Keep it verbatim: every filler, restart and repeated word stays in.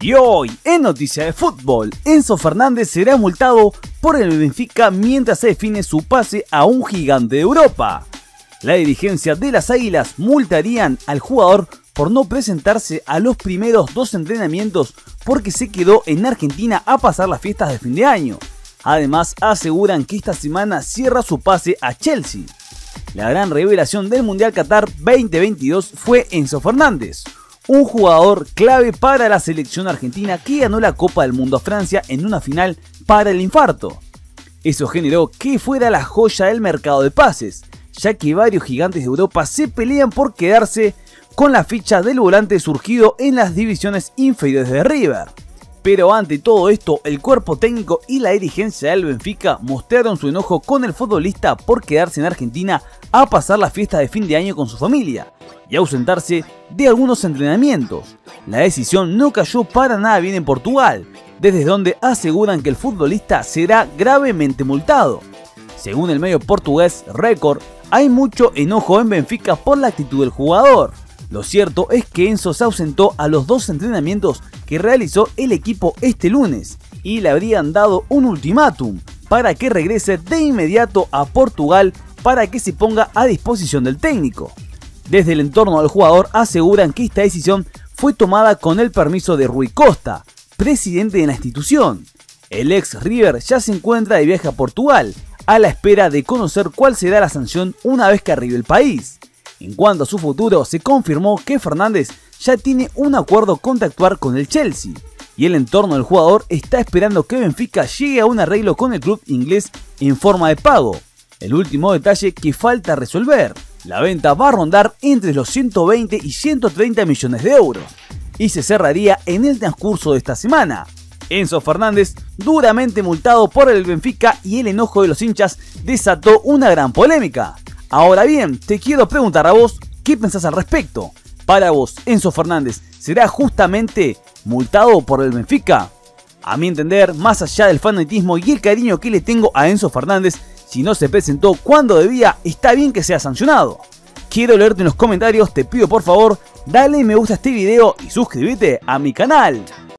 Y hoy, en Noticia de Fútbol, Enzo Fernández será multado por el Benfica mientras se define su pase a un gigante de Europa. La dirigencia de las Águilas multarían al jugador por no presentarse a los primeros dos entrenamientos porque se quedó en Argentina a pasar las fiestas de fin de año. Además, aseguran que esta semana cierra su pase a Chelsea. La gran revelación del Mundial Qatar veinte veintidós fue Enzo Fernández, un jugador clave para la selección argentina que ganó la Copa del Mundo a Francia en una final para el infarto. Eso generó que fuera la joya del mercado de pases, ya que varios gigantes de Europa se pelean por quedarse con la ficha del volante surgido en las divisiones inferiores de River. Pero ante todo esto, el cuerpo técnico y la dirigencia del Benfica mostraron su enojo con el futbolista por quedarse en Argentina a pasar la fiesta de fin de año con su familia y ausentarse de algunos entrenamientos. La decisión no cayó para nada bien en Portugal, desde donde aseguran que el futbolista será gravemente multado. Según el medio portugués Record, hay mucho enojo en Benfica por la actitud del jugador. Lo cierto es que Enzo se ausentó a los dos entrenamientos que realizó el equipo este lunes y le habrían dado un ultimátum para que regrese de inmediato a Portugal para que se ponga a disposición del técnico. Desde el entorno del jugador aseguran que esta decisión fue tomada con el permiso de Rui Costa, presidente de la institución. El ex River ya se encuentra de viaje a Portugal, a la espera de conocer cuál será la sanción una vez que arribe el país. En cuanto a su futuro, se confirmó que Fernández ya tiene un acuerdo contractual con el Chelsea y el entorno del jugador está esperando que Benfica llegue a un arreglo con el club inglés en forma de pago. El último detalle que falta resolver: la venta va a rondar entre los ciento veinte y ciento treinta millones de euros y se cerraría en el transcurso de esta semana. Enzo Fernández, duramente multado por el Benfica, y el enojo de los hinchas desató una gran polémica. Ahora bien, te quiero preguntar a vos, ¿qué pensás al respecto? Para vos, ¿Enzo Fernández será justamente multado por el Benfica? A mi entender, más allá del fanatismo y el cariño que le tengo a Enzo Fernández, si no se presentó cuando debía, está bien que sea sancionado. Quiero leerte en los comentarios, te pido por favor, dale me gusta a este video y suscríbete a mi canal.